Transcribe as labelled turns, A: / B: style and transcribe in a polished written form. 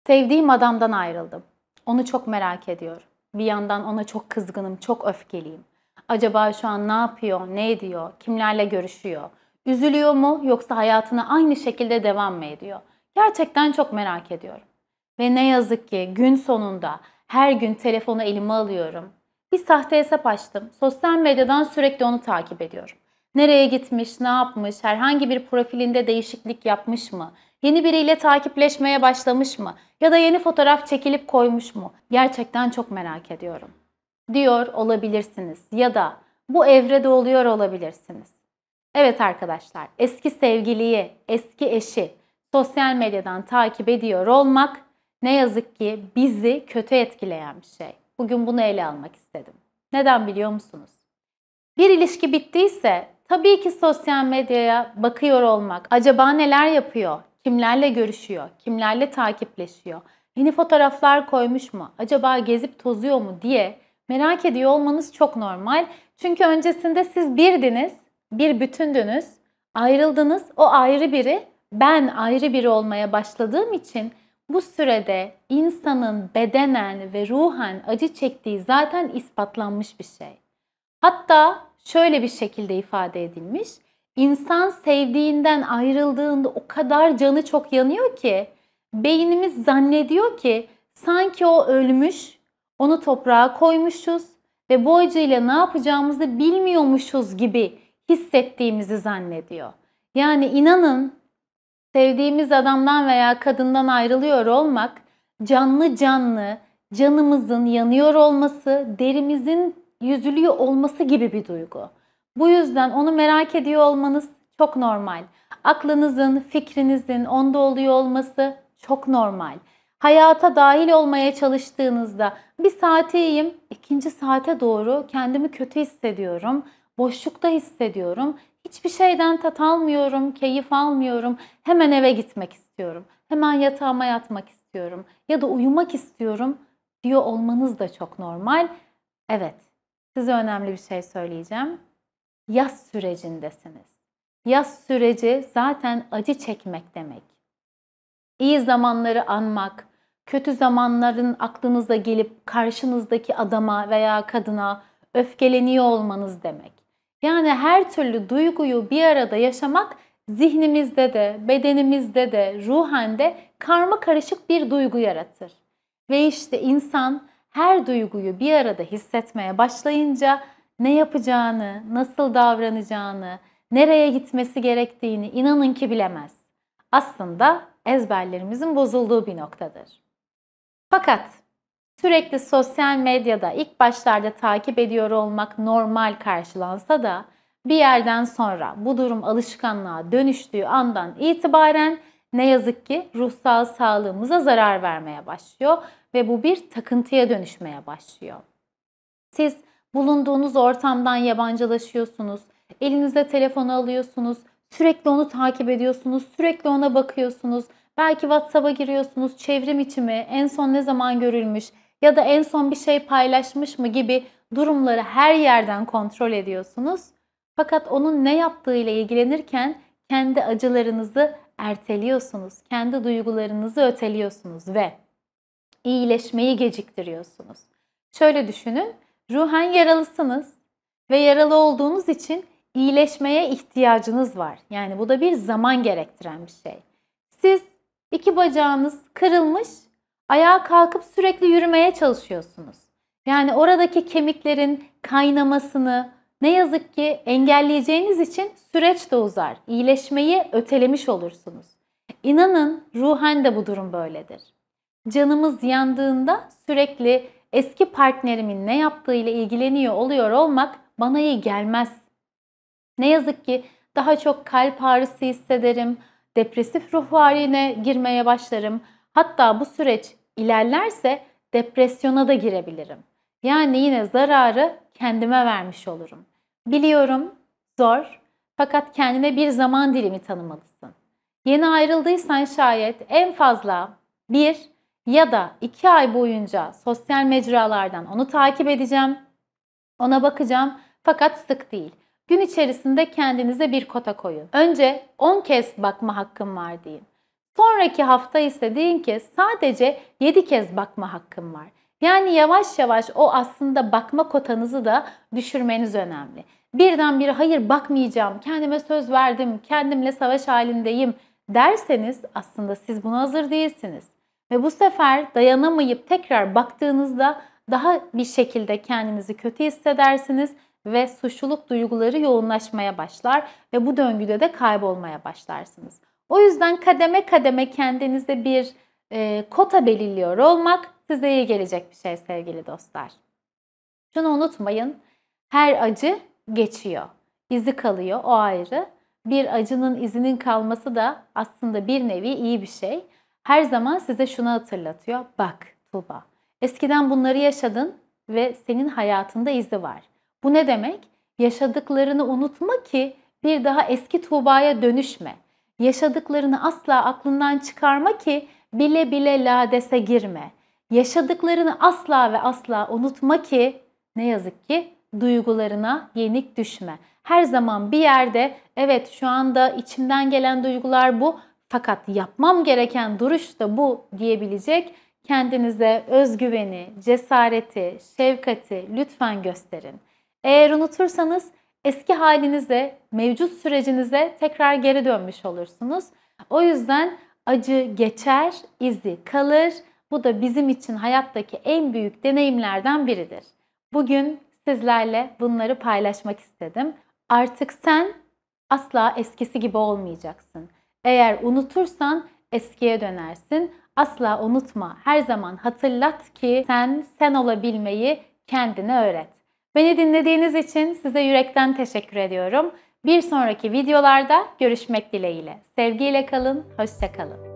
A: Sevdiğim adamdan ayrıldım. Onu çok merak ediyorum. Bir yandan ona çok kızgınım, çok öfkeliyim. Acaba şu an ne yapıyor, ne ediyor, kimlerle görüşüyor? Üzülüyor mu yoksa hayatına aynı şekilde devam mı ediyor? Gerçekten çok merak ediyorum. Ve ne yazık ki gün sonunda her gün telefonu elime alıyorum. Bir sahte hesap açtım. Sosyal medyadan sürekli onu takip ediyorum. Nereye gitmiş, ne yapmış, herhangi bir profilinde değişiklik yapmış mı? Yeni biriyle takipleşmeye başlamış mı? Ya da yeni fotoğraf çekilip koymuş mu? Gerçekten çok merak ediyorum. Diyor olabilirsiniz ya da bu evrede oluyor olabilirsiniz. Evet arkadaşlar, eski sevgiliyi, eski eşi sosyal medyadan takip ediyor olmak ne yazık ki bizi kötü etkileyen bir şey. Bugün bunu ele almak istedim. Neden biliyor musunuz? Bir ilişki bittiyse tabii ki sosyal medyaya bakıyor olmak, acaba neler yapıyor, kimlerle görüşüyor, kimlerle takipleşiyor, yeni fotoğraflar koymuş mu, acaba gezip tozuyor mu diye merak ediyor olmanız çok normal. Çünkü öncesinde siz birdiniz, bir bütündünüz, ayrıldınız, o ayrı biri, ben ayrı biri olmaya başladığım için bu sürede insanın bedenen ve ruhen acı çektiği zaten ispatlanmış bir şey. Hatta şöyle bir şekilde ifade edilmiş. İnsan sevdiğinden ayrıldığında o kadar canı çok yanıyor ki beynimiz zannediyor ki sanki o ölmüş, onu toprağa koymuşuz ve bu acıyla ne yapacağımızı bilmiyormuşuz gibi hissettiğimizi zannediyor. Yani inanın sevdiğimiz adamdan veya kadından ayrılıyor olmak canlı canlı canımızın yanıyor olması, derimizin yüzülüyor olması gibi bir duygu. Bu yüzden onu merak ediyor olmanız çok normal. Aklınızın, fikrinizin onda oluyor olması çok normal. Hayata dahil olmaya çalıştığınızda bir saate iyiyim, ikinci saate doğru kendimi kötü hissediyorum, boşlukta hissediyorum. Hiçbir şeyden tat almıyorum, keyif almıyorum. Hemen eve gitmek istiyorum. Hemen yatağıma yatmak istiyorum. Ya da uyumak istiyorum diyor olmanız da çok normal. Evet, size önemli bir şey söyleyeceğim. Yaz sürecindesiniz. Yaz süreci zaten acı çekmek demek. İyi zamanları anmak, kötü zamanların aklınıza gelip karşınızdaki adama veya kadına öfkeleniyor olmanız demek. Yani her türlü duyguyu bir arada yaşamak zihnimizde de, bedenimizde de, ruhen de karma karışık bir duygu yaratır. Ve işte insan her duyguyu bir arada hissetmeye başlayınca ne yapacağını, nasıl davranacağını, nereye gitmesi gerektiğini inanın ki bilemez. Aslında ezberlerimizin bozulduğu bir noktadır. Fakat sürekli sosyal medyada ilk başlarda takip ediyor olmak normal karşılansa da bir yerden sonra bu durum alışkanlığa dönüştüğü andan itibaren ne yazık ki ruhsal sağlığımıza zarar vermeye başlıyor ve bu bir takıntıya dönüşmeye başlıyor. Siz bulunduğunuz ortamdan yabancılaşıyorsunuz, elinize telefonu alıyorsunuz, sürekli onu takip ediyorsunuz, sürekli ona bakıyorsunuz. Belki WhatsApp'a giriyorsunuz, çevrim içi mi, en son ne zaman görülmüş ya da en son bir şey paylaşmış mı gibi durumları her yerden kontrol ediyorsunuz. Fakat onun ne yaptığıyla ilgilenirken kendi acılarınızı erteliyorsunuz, kendi duygularınızı öteliyorsunuz ve iyileşmeyi geciktiriyorsunuz. Şöyle düşünün, ruhen yaralısınız ve yaralı olduğunuz için iyileşmeye ihtiyacınız var. Yani bu da bir zaman gerektiren bir şey. Siz iki bacağınız kırılmış, ayağa kalkıp sürekli yürümeye çalışıyorsunuz. Yani oradaki kemiklerin kaynamasını ne yazık ki engelleyeceğiniz için süreç de uzar. İyileşmeyi ötelemiş olursunuz. İnanın ruhen de bu durum böyledir. Canımız yandığında sürekli eski partnerimin ne yaptığıyla ilgileniyor oluyor olmak bana iyi gelmez. Ne yazık ki daha çok kalp ağrısı hissederim, depresif ruh haline girmeye başlarım. Hatta bu süreç ilerlerse depresyona da girebilirim. Yani yine zararı kendime vermiş olurum. Biliyorum zor fakat kendine bir zaman dilimi tanımalısın. Yeni ayrıldıysan şayet en fazla 1 ya da 2 ay boyunca sosyal mecralardan onu takip edeceğim, ona bakacağım fakat sık değil. Gün içerisinde kendinize bir kota koyun. Önce 10 kez bakma hakkım var deyin. Sonraki hafta ise deyin ki sadece 7 kez bakma hakkım var. Yani yavaş yavaş o aslında bakma kotanızı da düşürmeniz önemli. Birdenbire hayır bakmayacağım, kendime söz verdim, kendimle savaş halindeyim derseniz aslında siz buna hazır değilsiniz. Ve bu sefer dayanamayıp tekrar baktığınızda daha bir şekilde kendinizi kötü hissedersiniz ve suçluluk duyguları yoğunlaşmaya başlar ve bu döngüde de kaybolmaya başlarsınız. O yüzden kademe kademe kendinize bir kota belirliyor olmak size iyi gelecek bir şey sevgili dostlar. Şunu unutmayın, her acı geçiyor. İzi kalıyor, o ayrı. Bir acının izinin kalması da aslında bir nevi iyi bir şey. Her zaman size şunu hatırlatıyor. Bak Tuğba, eskiden bunları yaşadın ve senin hayatında izi var. Bu ne demek? Yaşadıklarını unutma ki bir daha eski Tuğba'ya dönüşme. Yaşadıklarını asla aklından çıkarma ki bile bile ladese girme. Yaşadıklarını asla ve asla unutma ki ne yazık ki duygularına yenik düşme. Her zaman bir yerde evet şu anda içimden gelen duygular bu fakat yapmam gereken duruş da bu diyebilecek kendinize özgüveni, cesareti, şefkati lütfen gösterin. Eğer unutursanız eski halinize, mevcut sürecinize tekrar geri dönmüş olursunuz. O yüzden acı geçer, izi kalır. Bu da bizim için hayattaki en büyük deneyimlerden biridir. Bugün sizlerle bunları paylaşmak istedim. Artık sen asla eskisi gibi olmayacaksın. Eğer unutursan eskiye dönersin. Asla unutma. Her zaman hatırlat ki sen olabilmeyi kendine öğret. Beni dinlediğiniz için size yürekten teşekkür ediyorum. Bir sonraki videolarda görüşmek dileğiyle. Sevgiyle kalın, hoşça kalın.